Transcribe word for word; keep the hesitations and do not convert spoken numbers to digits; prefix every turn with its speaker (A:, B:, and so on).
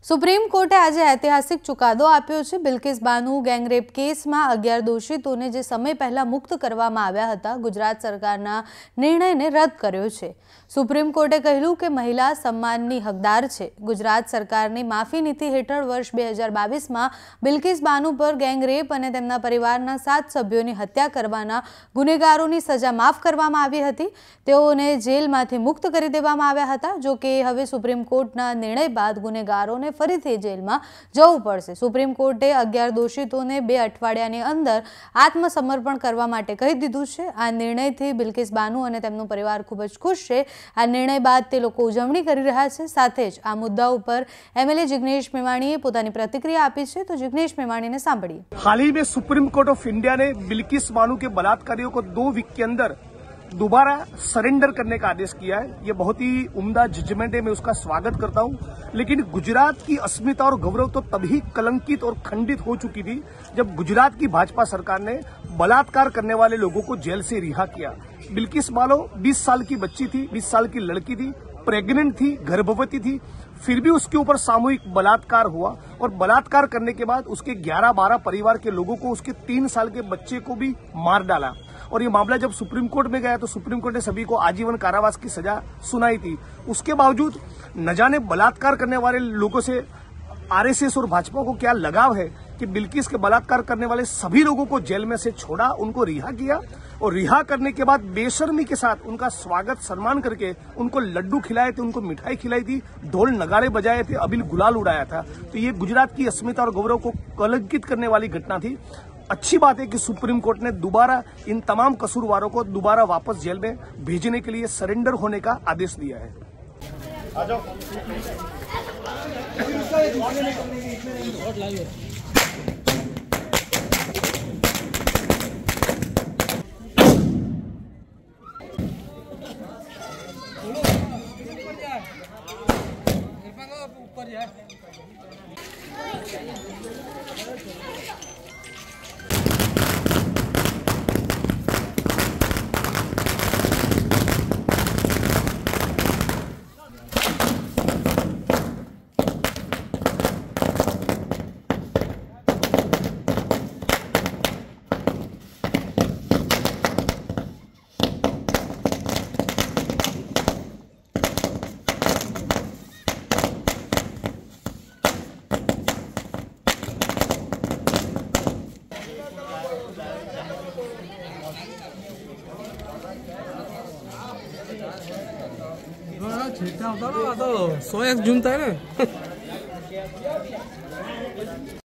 A: Supreme કોર્ટે આજે ઐતિહાસિક ચુકાદો આપ્યો છે। બિલ્કિસ બાનુ ગેંગરેપ કેસમાં અગિયાર દોષિતોને જે સમય પહેલા મુક્ત કરવામાં આવ્યા હતા, ગુજરાત સરકારના નિર્ણયને રદ કર્યો છે। સુપ્રીમ કોર્ટે કહ્યું કે મહિલા સન્માનની હકદાર છે। ગુજરાત સરકારની માફી નીતિ હેઠળ વર્ષ બે હજાર બાવીસમાં બિલ્કિસ બાનુ પર ગેંગરેપ અને તેમના પરિવારના સાત સભ્યોની હત્યા કરવાના ગુનેગારોની સજા માફ કરવામાં આવી હતી। તેઓને જેલમાંથી મુક્ત કરી દેવામાં આવ્યા હતા। જો કે હવે સુપ્રીમ કોર્ટના નિર્ણય બાદ ગુનેગારોને ફરીથી જેલમાં જવું પડશે। સુપ્રીમ કોર્ટે અગિયાર દોષિતોને બે અઠવાડિયાની અંદર આત્મસમર્પણ કરવા માટે કહી દીધું છે। આ નિર્ણયથી બિલ્કિસ બાનુ અને તેમનો પરિવાર ખૂબ જ ખુશ છે। આ નિર્ણય બાદ તે લોકો ઉજવણી કરી રહ્યા છે। સાથે જ આ મુદ્દા ઉપર એમએલએ जिग्नेश मेवाणीए પોતાની પ્રતિક્રિયા આપી છે। तो जिग्नेश मेवाणीने सांभळीए।
B: हाल ही में सुप्रीम कोर्ट ऑफ इंडिया ने बिल्किस बानू के बलात्कारियों को दो वीक के अंदर दोबारा सरेंडर करने का आदेश किया है। ये बहुत ही उम्दा जजमेंट है, मैं उसका स्वागत करता हूं। लेकिन गुजरात की अस्मिता और गौरव तो तभी कलंकित और खंडित हो चुकी थी जब गुजरात की भाजपा सरकार ने बलात्कार करने वाले लोगों को जेल से रिहा किया। बिल्किस बानू बीस साल की बच्ची थी, बीस साल की लड़की थी, प्रेग्नेंट थी, गर्भवती थी, फिर भी उसके ऊपर सामूहिक बलात्कार हुआ और बलात्कार करने के बाद उसके ग्यारह बारह परिवार के लोगों को, उसके तीन साल के बच्चे को भी मार डाला। और ये मामला जब सुप्रीम कोर्ट में गया तो सुप्रीम कोर्ट ने सभी को आजीवन कारावास की सजा सुनाई थी। उसके बावजूद न जाने बलात्कार करने वाले लोगों से आरएसएस और भाजपा को क्या लगाव है कि बिल्किस के बलात्कार करने वाले सभी लोगों को जेल में से छोड़ा, उनको रिहा किया और रिहा करने के बाद बेशर्मी के साथ उनका स्वागत सम्मान करके उनको लड्डू खिलाए थे, उनको मिठाई खिलाई थी, ढोल नगाड़े बजाए थे, अबील गुलाल उड़ाया था। तो ये गुजरात की अस्मिता और गौरव को कलंकित करने वाली घटना थी। अच्छी बात है कि सुप्रीम कोर्ट ने दोबारा इन तमाम कसूरवारों को दोबारा वापस जेल में भेजने के लिए सरेंडर होने का आदेश दिया है। आ जाओ। ऊपर यार छेटा होता ना तो सोया झूमता है ना।